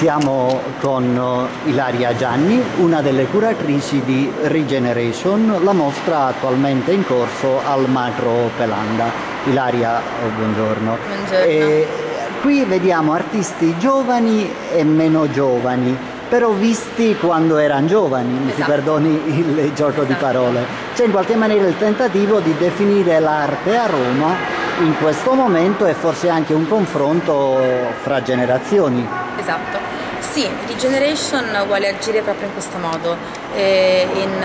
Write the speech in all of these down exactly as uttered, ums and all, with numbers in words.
Siamo con Ilaria Gianni, una delle curatrici di Regeneration, la mostra attualmente in corso al Macro Pelanda. Ilaria, buongiorno. Buongiorno. E qui vediamo artisti giovani e meno giovani, però visti quando erano giovani, mi Esatto. si perdoni il gioco Esatto. di parole. C'è in qualche maniera il tentativo di definire l'arte a Roma in questo momento e forse anche un confronto fra generazioni. Esatto. Sì, Regeneration vuole agire proprio in questo modo. E in,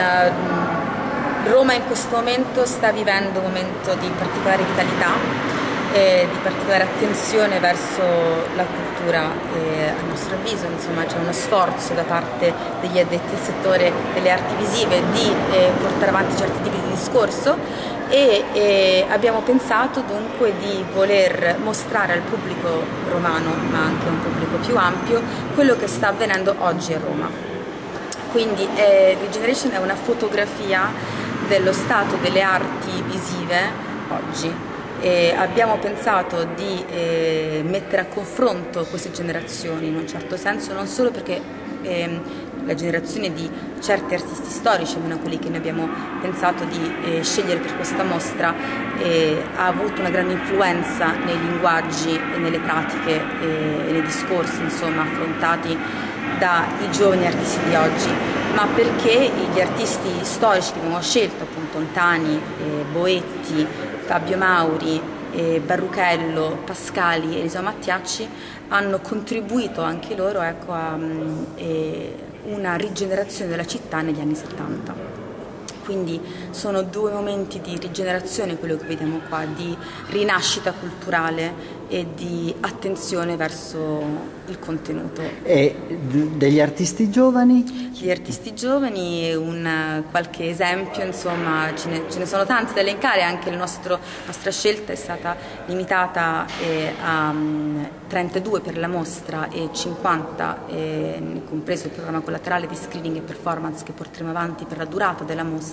uh, Roma in questo momento sta vivendo un momento di particolare vitalità e di particolare attenzione verso la cultura e a nostro avviso insomma c'è uno sforzo da parte degli addetti al settore delle arti visive di eh, portare avanti certi tipi di discorso e eh, abbiamo pensato dunque di voler mostrare al pubblico romano ma anche a un pubblico più ampio quello che sta avvenendo oggi a Roma. Quindi eh, Regeneration è una fotografia dello stato delle arti visive oggi. E abbiamo pensato di eh, mettere a confronto queste generazioni in un certo senso, non solo perché eh, la generazione di certi artisti storici, almeno quelli che noi abbiamo pensato di eh, scegliere per questa mostra, eh, ha avuto una grande influenza nei linguaggi e nelle pratiche eh, e nei discorsi insomma, affrontati dai giovani artisti di oggi, ma perché gli artisti storici che abbiamo scelto, appunto Ontani, eh, Boetti, Fabio Mauri, eh, Barruchello, Pascali e Eliseo Mattiacci hanno contribuito anche loro ecco, a um, eh, una rigenerazione della città negli anni settanta. Quindi sono due momenti di rigenerazione, quello che vediamo qua, di rinascita culturale e di attenzione verso il contenuto. E degli artisti giovani? Gli artisti giovani, un, qualche esempio, insomma ce ne, ce ne sono tanti da elencare, anche la nostra scelta è stata limitata eh, a um, trentadue per la mostra e cinquanta, eh, compreso il programma collaterale di screening e performance che porteremo avanti per la durata della mostra.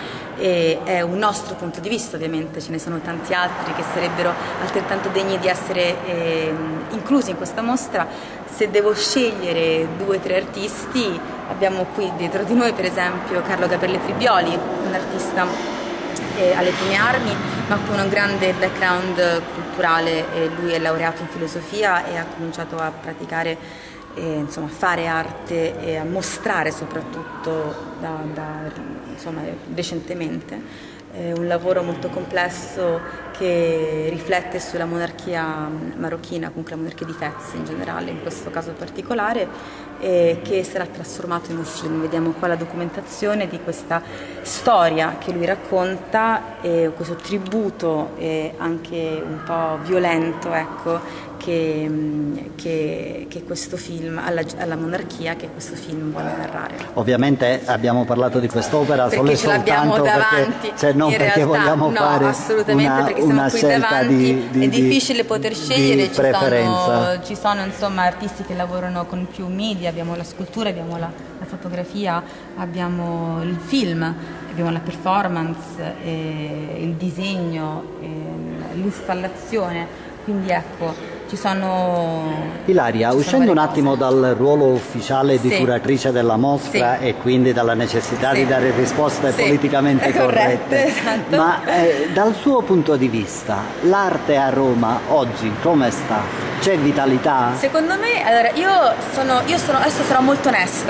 E è un nostro punto di vista, ovviamente ce ne sono tanti altri che sarebbero altrettanto degni di essere eh, inclusi in questa mostra. Se devo scegliere due o tre artisti, abbiamo qui dietro di noi per esempio Carlo Gabriele Tribioli, un artista eh, alle prime armi ma con un grande background culturale, eh, lui è laureato in filosofia e ha cominciato a praticare e, insomma, fare arte e a mostrare soprattutto da, da, insomma, recentemente. È un lavoro molto complesso che riflette sulla monarchia marocchina, comunque la monarchia di Fez in generale, in questo caso particolare, e che sarà trasformato in un film. Vediamo qua la documentazione di questa storia che lui racconta, e questo tributo e anche un po' violento, ecco, che, che, che questo film, alla, alla monarchia, che questo film vuole narrare. Ovviamente abbiamo parlato di quest'opera solo e soltanto davanti, perché, cioè non in perché realtà, vogliamo no, fare assolutamente una, perché siamo una qui scelta davanti, di, di, è difficile di, poter scegliere, di ci preferenza. sono, ci sono insomma artisti che lavorano con più media, abbiamo la scultura, abbiamo la, la fotografia, abbiamo il film, abbiamo la performance, eh, il disegno, eh, l'installazione, quindi ecco. Ci sono... Ilaria, ci uscendo sono un attimo cose. dal ruolo ufficiale di sì. curatrice della mostra sì. e quindi dalla necessità sì. di dare risposte sì. politicamente corrette, corrette esatto. ma eh, dal suo punto di vista l'arte a Roma oggi come sta? C'è vitalità? Secondo me, allora, io sono, io sono, adesso sarò molto onesta,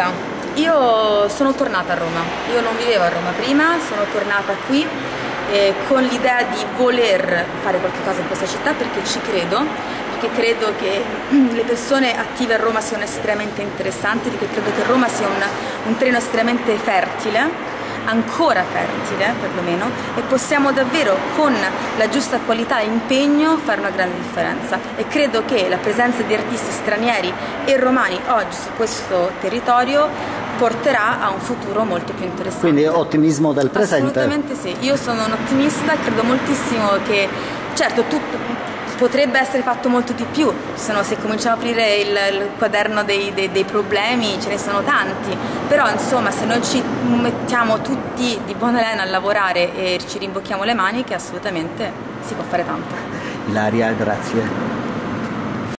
io sono tornata a Roma, io non vivevo a Roma prima, sono tornata qui eh, con l'idea di voler fare qualche cosa in questa città perché ci credo, perché credo che le persone attive a Roma siano estremamente interessanti, perché credo che Roma sia un, un terreno estremamente fertile, ancora fertile perlomeno, e possiamo davvero con la giusta qualità e impegno fare una grande differenza, e credo che la presenza di artisti stranieri e romani oggi su questo territorio porterà a un futuro molto più interessante. Quindi ottimismo del presente? Assolutamente sì, io sono un ottimista, credo moltissimo che certo tutto potrebbe essere fatto molto di più, se, no, se cominciamo a aprire il, il quaderno dei, dei, dei problemi ce ne sono tanti, però insomma se noi ci mettiamo tutti di buona lena a lavorare e ci rimbocchiamo le maniche assolutamente si può fare tanto. Ilaria, grazie.